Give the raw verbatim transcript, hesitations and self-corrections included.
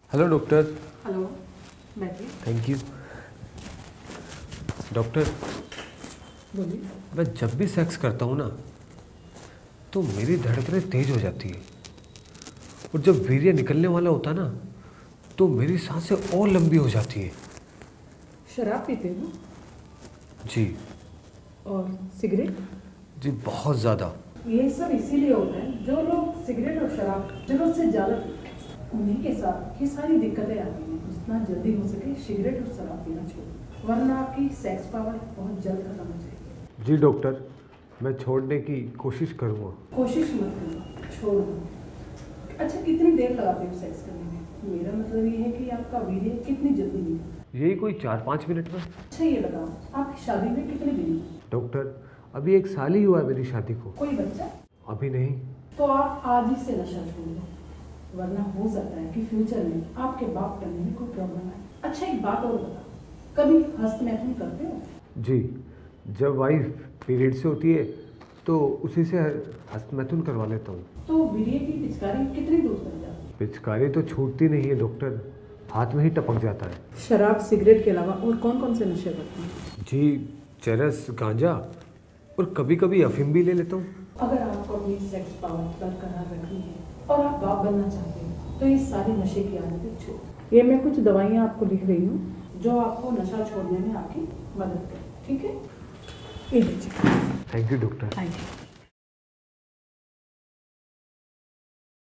Hello doctor. Hello, बैठिए। Thank you. Doctor, बोलिए। मैं जब भी सेक्स करता हूँ ना तो मेरी धड़कनें तेज हो जाती है और जब वीर्य निकलने वाला होता ना तो मेरी सांसें और लंबी हो जाती है। शराब पीते हो? जी। और सिगरेट? जी बहुत ज़्यादा। ये सब इसीलिए होता है, जो लोग सिगरेट और शराब जरूरत से ज़्यादा पीते हैं उन्हीं के साथ ये सारी दिक्कतें आती हैं। जितना जल्दी हो सके सिगरेट और शराब पीना छोड़ो, वरना आपकी सेक्स पावर बहुत जल्द खत्म हो जाएगी। जी डॉक्टर, मैं छोड़ने की कोशिश करूँगा। कोशिश मत करो, छोड़ दो। अच्छा, कितनी देर लगाते हो सेक्स करने में? मेरा मतलब ये है कि आपका वीर्य कितनी जल्दी निकले? यही कोई चार पाँच मिनट में। अच्छा ये बताओ, आपकी शादी में कितने दिन हुए? डॉक्टर, अभी एक साल ही हुआ है मेरी शादी को। कोई बच्चा? अभी नहीं। तो आप आज ही से नशा छोड़ दो, वरना हो सकता है कि फ्यूचर में आपके बाप करने में कोई प्रॉब्लम आए। अच्छा एक बात और बताओ, कभी हस्तमैथुन करते हो? जी, जब वाइफ पीरियड से होती है तो उसी से हस्तमैथुन करवा लेता हूँ। तो वीर्य की पिचकारी कितनी दूर तक जाती है? पिचकारी तो छूटती नहीं है डॉक्टर, हाथ में ही टपक जाता है। शराब सिगरेट के अलावा और कौन कौन से नशे करते हैं? जी, चरस, गांजा और कभी कभी अफीम भी ले लेता हूँ। अगर आपको अपनी सेक्स पावर बरकरार रखनी है और आप बाप बनना चाहते हैं तो ये सारी नशे की आदतें छोड़। ये मैं कुछ दवाइयाँ आपको लिख रही हूँ जो आपको नशा छोड़ने में आपकी मदद करें, ठीक है? ये लीजिए। Thank you doctor. Thank you.